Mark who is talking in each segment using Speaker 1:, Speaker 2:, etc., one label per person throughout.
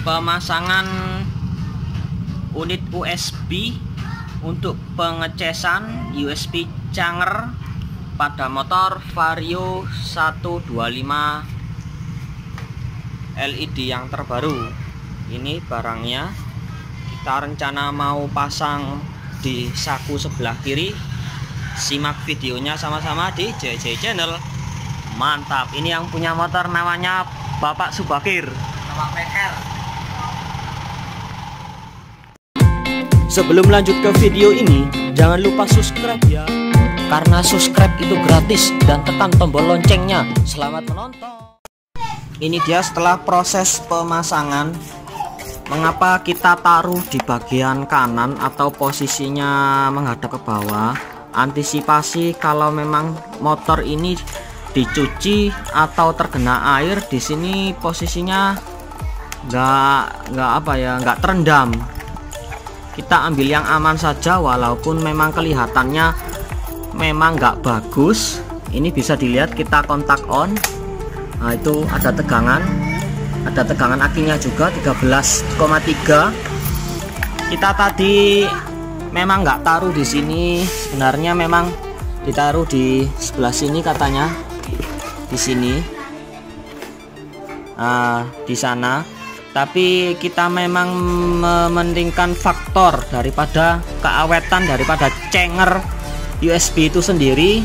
Speaker 1: pemasangan unit USB untuk pengecasan USB charger pada motor Vario 125 LED yang terbaru. Ini barangnya, kita rencana mau pasang di saku sebelah kiri. Simak videonya sama-sama di JJ Channel. Mantap, ini yang punya motor namanya Bapak Subakir. Sebelum lanjut ke video ini, jangan lupa subscribe ya, karena subscribe itu gratis, dan tekan tombol loncengnya. Selamat menonton. Ini dia setelah proses pemasangan. Mengapa kita taruh di bagian kanan atau posisinya menghadap ke bawah? Antisipasi kalau memang motor ini dicuci atau terkena air, di sini posisinya nggak terendam. Kita ambil yang aman saja, walaupun memang kelihatannya memang nggak bagus. Ini bisa dilihat, kita kontak on. Nah, itu ada tegangan akinya juga 13,3. Kita tadi memang nggak taruh di sini, sebenarnya memang ditaruh di sebelah sini katanya, di sini, di sana. Tapi kita memang mementingkan faktor daripada keawetan daripada charger USB itu sendiri.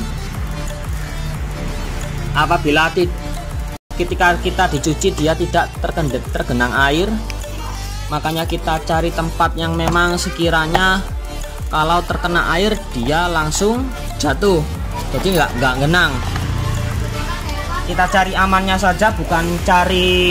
Speaker 1: Apabila ketika kita dicuci dia tidak tergenang air, makanya kita cari tempat yang memang sekiranya kalau terkena air dia langsung jatuh, jadi nggak genang. Kita cari amannya saja, bukan cari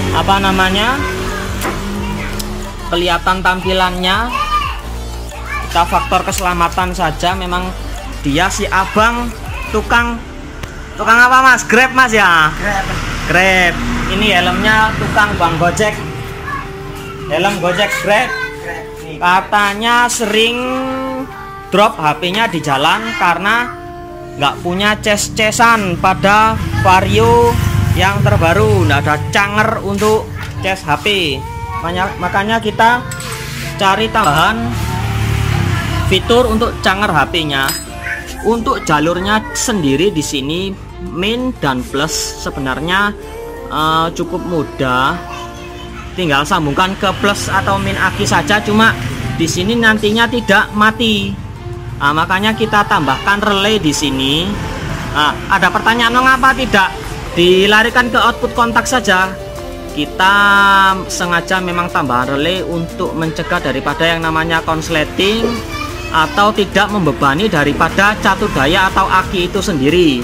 Speaker 1: kelihatan tampilannya. Kita faktor keselamatan saja. Memang dia si abang tukang apa mas? Grab mas ya? Grab. Ini helmnya tukang bang Gojek, helm Gojek Grab. Katanya sering drop HP-nya di jalan karena nggak punya ces-cesan pada Vario yang terbaru, nggak ada charger untuk cas HP. Makanya kita cari tambahan fitur untuk charger HP-nya. Untuk jalurnya sendiri di sini min dan plus sebenarnya cukup mudah, tinggal sambungkan ke plus atau min aki saja. Cuma di sini nantinya tidak mati. Makanya kita tambahkan relay di sini. Ada pertanyaan, mengapa tidak dilarikan ke output kontak saja? Kita sengaja memang tambahan relay untuk mencegah daripada yang namanya konsleting atau tidak membebani daripada catur daya atau aki itu sendiri,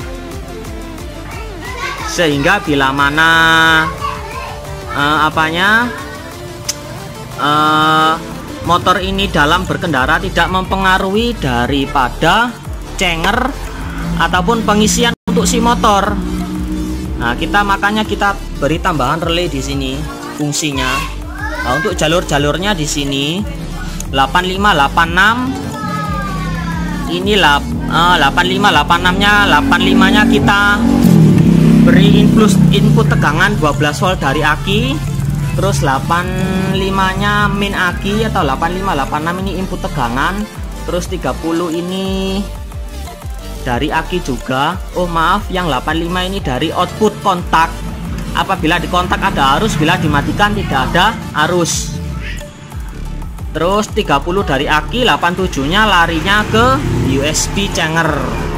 Speaker 1: sehingga bila mana motor ini dalam berkendara tidak mempengaruhi daripada charger ataupun pengisian untuk si motor. Nah, makanya kita beri tambahan relay di sini fungsinya. Nah, untuk jalurnya di sini 8586. Ini 8586-nya, 85-nya kita beri input tegangan 12 volt dari aki. Terus 85-nya min aki atau 8586 ini input tegangan. Terus 30 ini dari aki juga. Oh maaf, yang 85 ini dari output kontak. Apabila di kontak ada arus, bila dimatikan tidak ada arus. Terus 30 dari aki, 87-nya larinya ke USB charger.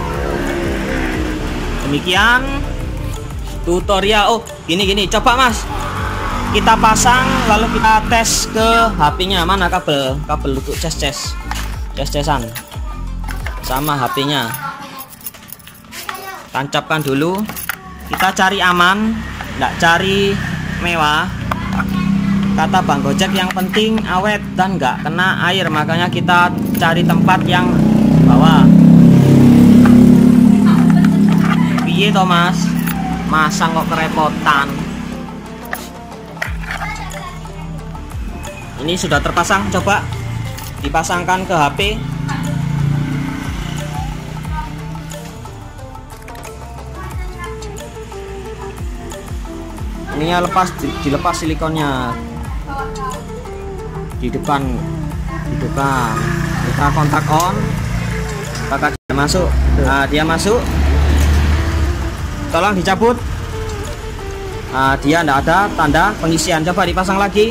Speaker 1: Demikian tutorial. Oh gini, coba mas, kita pasang lalu kita tes ke HP-nya. Mana kabel untuk ces-cesan sama HP-nya. Tancapkan dulu. Kita cari aman, nggak cari mewah. Kata bang Gojek yang penting awet dan nggak kena air, makanya kita cari tempat yang bawah. Piye toh mas, masang kok kerepotan. Ini sudah terpasang, coba dipasangkan ke HP. Ininya dilepas silikonnya. di depan kita kontak on, apakah dia masuk. Nah, dia masuk, tolong dicabut. Dia tidak ada tanda pengisian, coba dipasang lagi.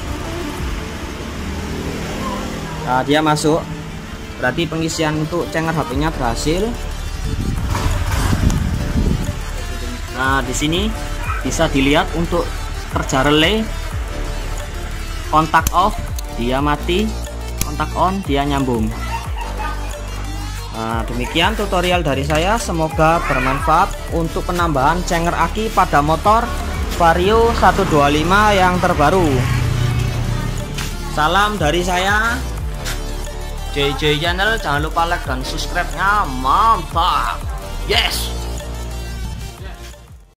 Speaker 1: Dia masuk, berarti pengisian untuk cenger HP-nya berhasil. Nah, di sini bisa dilihat untuk kerja relay, kontak off dia mati, kontak on dia nyambung. Nah, demikian tutorial dari saya, semoga bermanfaat untuk penambahan cenger aki pada motor Vario 125 yang terbaru. Salam dari saya, JJ Channel. Jangan lupa like dan subscribe-nya, mantap. Yes.